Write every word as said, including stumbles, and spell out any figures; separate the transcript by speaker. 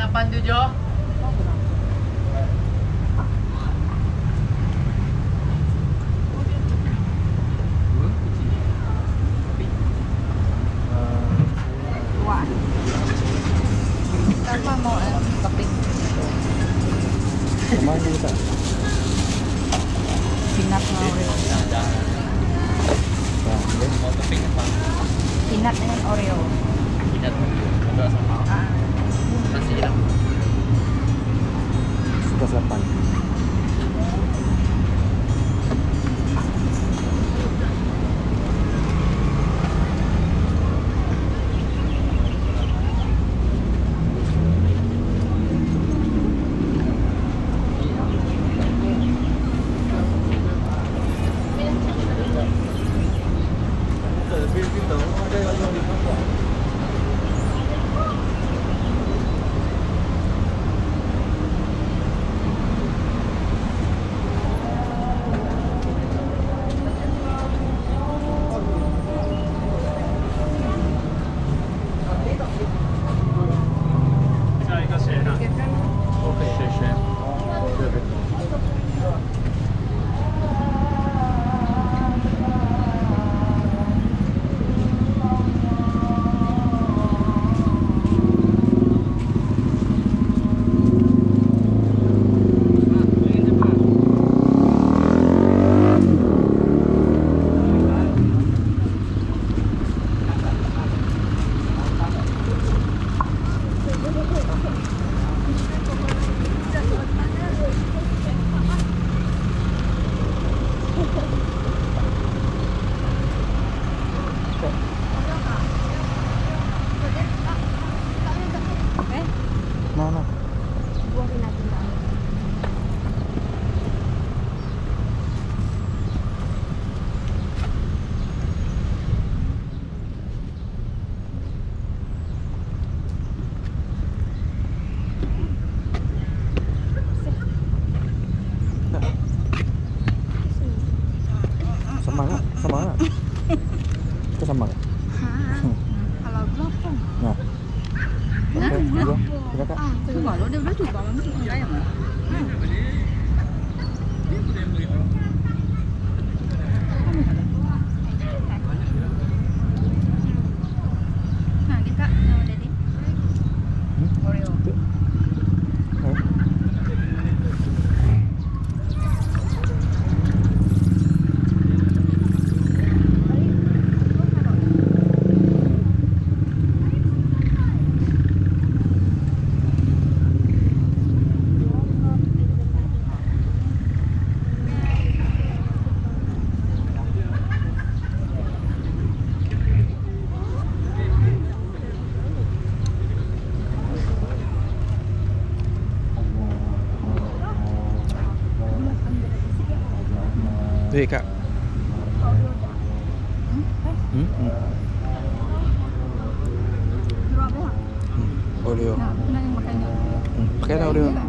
Speaker 1: delapan tujuh.
Speaker 2: Apa mau eh, topping?
Speaker 3: Sama aja kita.
Speaker 2: Peanut mau Oreo.
Speaker 1: Mau topping apa?
Speaker 2: Peanut dengan Oreo.
Speaker 1: Peanut Oreo sama.
Speaker 2: Ah.
Speaker 1: Nasi hilang.
Speaker 3: Suka siapa? Mana?
Speaker 2: Buangin natin lang.
Speaker 3: Sama nggak? Sama nggak? Itu sama nggak?
Speaker 2: Kalau blok kan.
Speaker 3: Nah. Oke, juga. Tidak kak.
Speaker 2: Ah, coba lo dia udah coba masih enggak ya, Mas? Nah, kita mau jadi Oreo.
Speaker 3: Tuh kak. Hmm? Hmm.
Speaker 2: Berapa?
Speaker 3: Oreo.
Speaker 2: Nah, yang makanya.
Speaker 3: Hmm. Pakai Oreo.